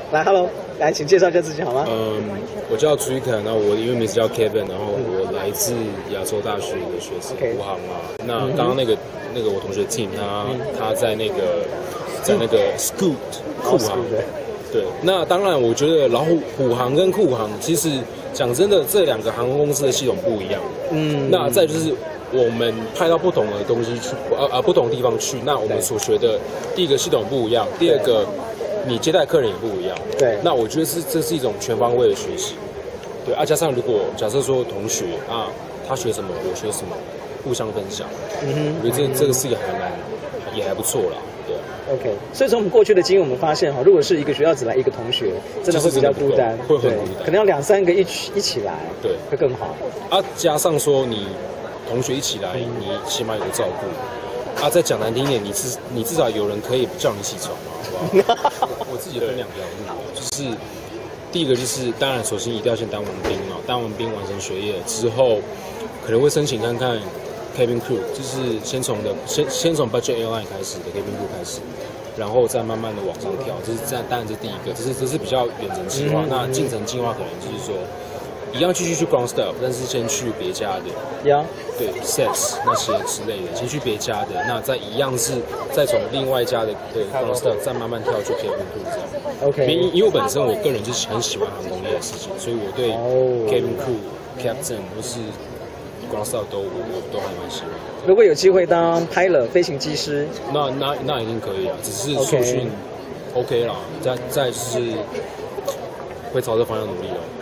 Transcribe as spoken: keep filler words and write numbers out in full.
来 ，Hello， 来，请介绍一下自己好吗？ 嗯，我叫朱一凯，然后我的英文名字叫 Kevin， 然后我来自亚洲大学的学生，武行啊。那刚刚那个那个我同学 Tim， 他他在那个在那个 Scoot 酷航。对，那当然，我觉得老虎虎航跟酷航，其实讲真的，这两个航空公司的系统不一样。嗯，那再就是我们派到不同的东西去，呃呃，不同的地方去，那我们所学的第一个系统不一样，第二个你接待客人也不一样。 对， 那我觉得是这是一种全方位的学习。对啊，加上如果假设说同学啊，他学什么，我学什么，互相分享，嗯哼，我觉得这这个是一个还蛮也还不错啦。 OK， 所以从我们过去的经验，我们发现哈，如果是一个学校只来一个同学，真的会比较孤单， 会很孤单， 可能要两三个一起一起来， 对， 会更好。 啊，加上说你同学一起来，你起码有个照顾。啊，再讲难听一点，你至你至少有人可以叫你起床嘛，好不好？我自己分两条路，就是第一个就是当然首先一定要先当完兵嘛，当完兵完成学业之后，可能会申请看看。Cabin crew 就是先从的先先从 budget airline 开始的 cabin crew 开始，然后再慢慢的往上跳，这是这当然这是第一个，这是这是比较远程计划。嗯、那近程计划可能就是说，一样继续去 ground staff， 但是先去别家的， 呀， 对 sets 那些之类的，先去别家的，那再一样是再从另外一家的的 ground staff 再慢慢跳去 cabin crew 这样。 OK， 因因为我本身我个人就是很喜欢航空业的事情，所以我对 cabin crew captain 或是ground staff 都我都还蛮喜欢。 如果有机会当 pilot 飞行机师， 那那那一定可以啊，只是受训 OK 啦，再再就是会朝这方向努力哦。